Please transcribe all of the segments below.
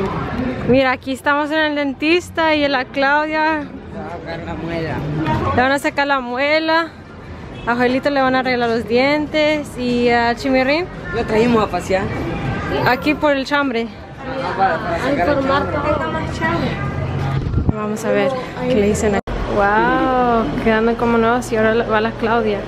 Mira, aquí estamos en el dentista y en la Claudia. Le va a sacar la muela. Le van a sacar la muela. A Joelito le van a arreglar los dientes. Y a Chimirrín, Lo trajimos a pasear. aquí por el chambre. Para sacar el chambre. Vamos a ver qué le dicen aquí. Wow, quedando como nuevos y ahora va la Claudia.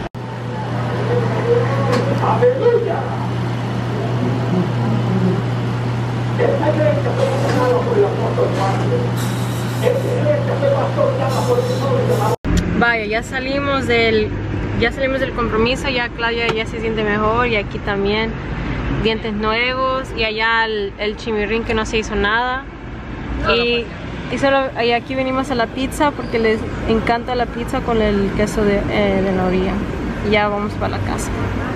Vaya, ya salimos del compromiso, ya Claudia ya se siente mejor y aquí también dientes nuevos y allá el Chimirrín que no se hizo nada. Y aquí venimos a la pizza porque les encanta la pizza con el queso de la orilla. Y ya vamos para la casa.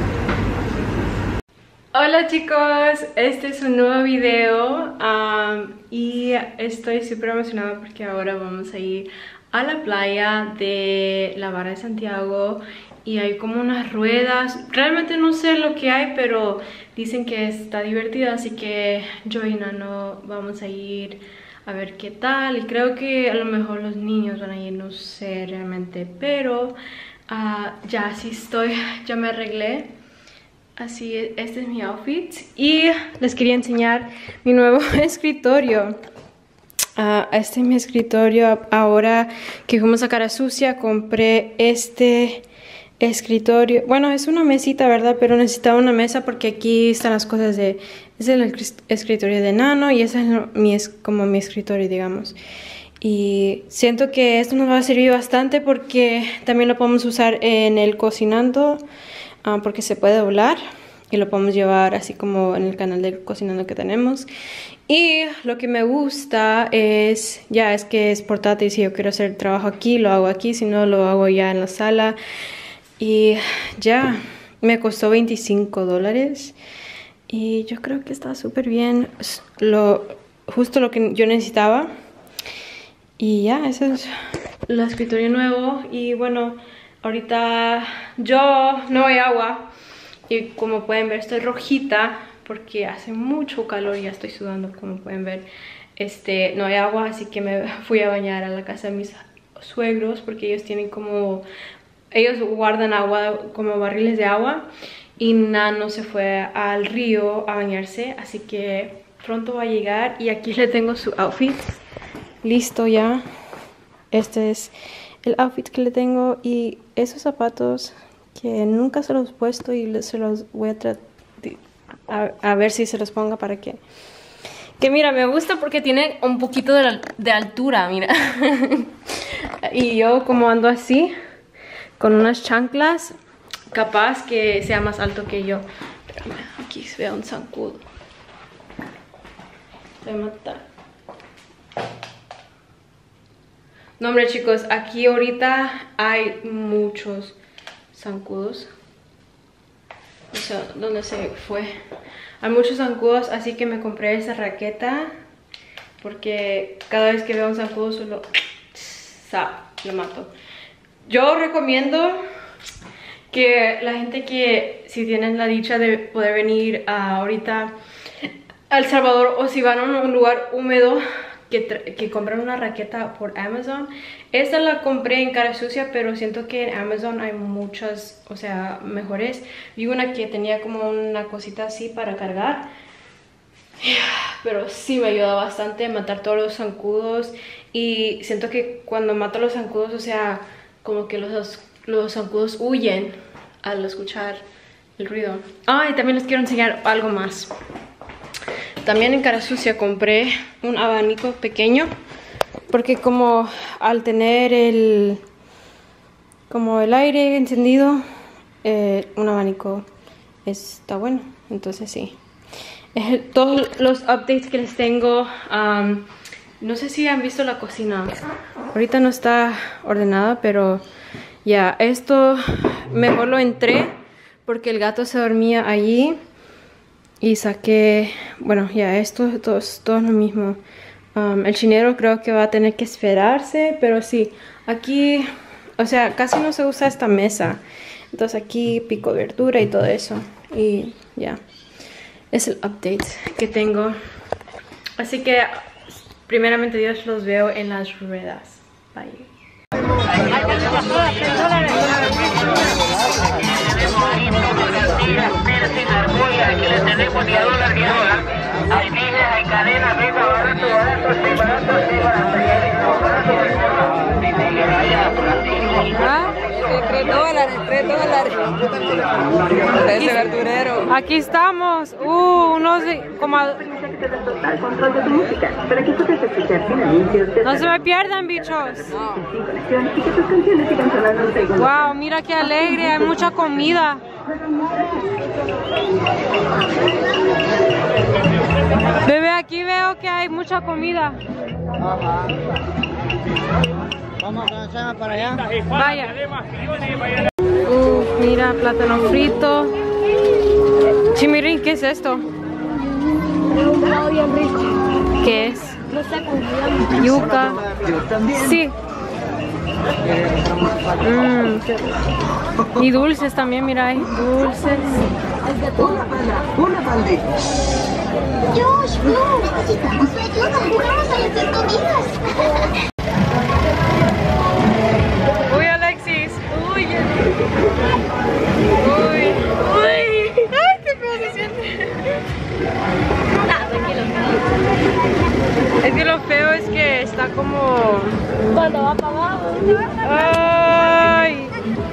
Hola chicos, este es un nuevo video y estoy súper emocionada porque ahora vamos a ir a la playa de la Barra de Santiago y hay como unas ruedas. Realmente no sé lo que hay, pero dicen que está divertido, así que yo y Nano vamos a ir a ver qué tal. Y creo que a lo mejor los niños van a ir, no sé realmente, pero ya sí estoy, ya me arreglé. Así, este es mi outfit y les quería enseñar mi nuevo escritorio. Este es mi escritorio. Ahora que fuimos a Cara Sucia compré este escritorio. Bueno, es una mesita, ¿verdad? Pero necesitaba una mesa porque aquí están las cosas de... Es el escritorio de Nano y ese es como mi escritorio, digamos. Y siento que esto nos va a servir bastante porque también lo podemos usar en el cocinando. Porque se puede doblar y lo podemos llevar así como en el canal de cocinando que tenemos. Y lo que me gusta es que es portátil. Si yo quiero hacer trabajo aquí, lo hago aquí, si no lo hago ya en la sala. Y ya me costó $25 y yo creo que está súper bien, justo lo que yo necesitaba. Y ya, ese es el escritorio nuevo. Y bueno, ahorita yo no hay agua y como pueden ver estoy rojita porque hace mucho calor y ya estoy sudando, como pueden ver. No hay agua, así que me fui a bañar a la casa de mis suegros porque ellos tienen como... Ellos guardan agua como barriles de agua y Nano se fue al río a bañarse, así que pronto va a llegar. Y aquí le tengo su outfit listo ya. Este es el outfit que le tengo y esos zapatos que nunca se los he puesto y se los voy a ver si se los ponga para que mira, me gusta porque tiene un poquito de altura, mira. Y yo como ando así con unas chanclas, capaz que sea más alto que yo. Espérame, aquí se ve un zancudo. Voy a matar. No, hombre, chicos, aquí ahorita hay muchos zancudos. No sé dónde se fue. Hay muchos zancudos, así que me compré esa raqueta. Porque cada vez que veo un zancudo solo lo mato. Yo recomiendo que la gente que si tienen la dicha de poder venir ahorita a El Salvador o si van a un lugar húmedo, que compren una raqueta por Amazon. Esta la compré en Cara Sucia, pero siento que en Amazon hay muchas, o sea, mejores. Vi una que tenía como una cosita así para cargar, pero sí me ayuda bastante a matar todos los zancudos. Y siento que cuando mato los zancudos, o sea, como que los zancudos huyen al escuchar el ruido. Y también les quiero enseñar algo más. También en Cara Sucia compré un abanico pequeño porque como al tener el aire encendido, un abanico está bueno. Entonces sí, todos los updates que les tengo. No sé si han visto la cocina. Ahorita no está ordenada, pero ya, esto mejor lo entré porque el gato se dormía allí. Y saqué, bueno, ya esto todo es lo mismo. El chinero creo que va a tener que esperarse, pero sí, aquí, o sea, casi no se usa esta mesa. Entonces aquí pico verdura y todo eso. Y ya, es el update que tengo. Así que primeramente Dios los veo en las ruedas. Bye. Aquí le tenemos ni a dólar ni a dólar. Hay miles, hay cadenas, venga, barato, barato, sí, barato, sí, barato. $3. Ese verdurero. Aquí estamos. Unos como... No se me pierdan, bichos. Wow, mira qué alegre, hay mucha comida. Bebé, aquí veo que hay mucha comida. Vamos a para allá. Vaya. Mira, plátano frito. Chimirín, ¿qué es esto? Bien rico. ¿Qué es? No sé cómo se llama. Yuca. Sí. Y dulces también, mira, hay dulces. Una pandilla. Josh, no, necesitamos su ayuda. Jugamos a las escondidas. Uy, Alexis. Uy. Uy. Uy. Ay, qué feo se siente. Es que lo feo es que está como... Cuando va para abajo. Ay,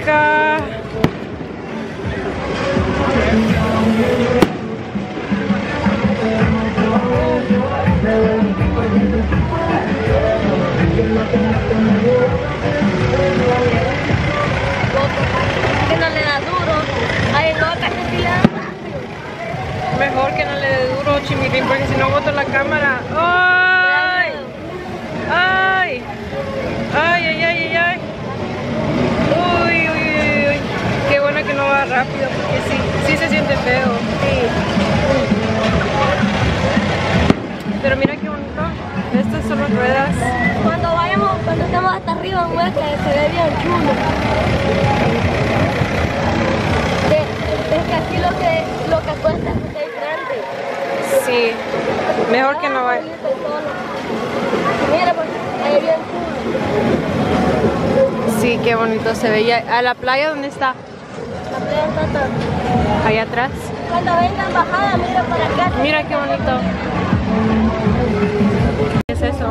Que no le da duro. Hay locas que sí le dan. mejor que no le dé duro, Chimirín, porque si no boto la cámara. ¡Ay! ¡Ay! ¡Ay, ay, ay, ay! Ay. Uy, uy, uy, uy. Qué bueno que no va rápido, porque sí se siente feo. Sí. Pero mira qué bonito. Estas son las ruedas. Cuando estemos hasta arriba, muestra que se ve bien chulo. Es que aquí lo que cuesta es diferente. Sí. Mejor que no vaya. Mira, porque se ve bien chulo. Sí, qué bonito se ve. ¿Y a la playa dónde está? La playa está tan... Allá atrás. Cuando vengan bajada, mira para acá. Mira qué bonito. ¿Qué es eso?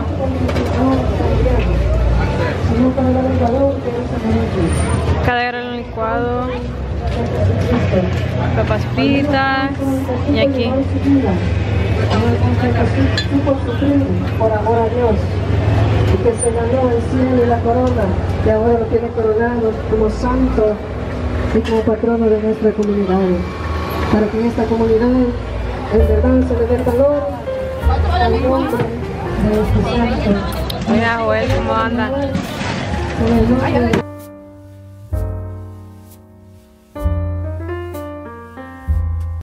Cadera en licuado. Papas fritas. Y aquí. Por amor a Dios, y que se ganó el cielo y la corona, y ahora lo tiene coronado como santo y como patrono de nuestra comunidad, para que en esta comunidad en verdad se le dé valor al nombre de este santo. Mira, Joel, cómo anda. En el nombre de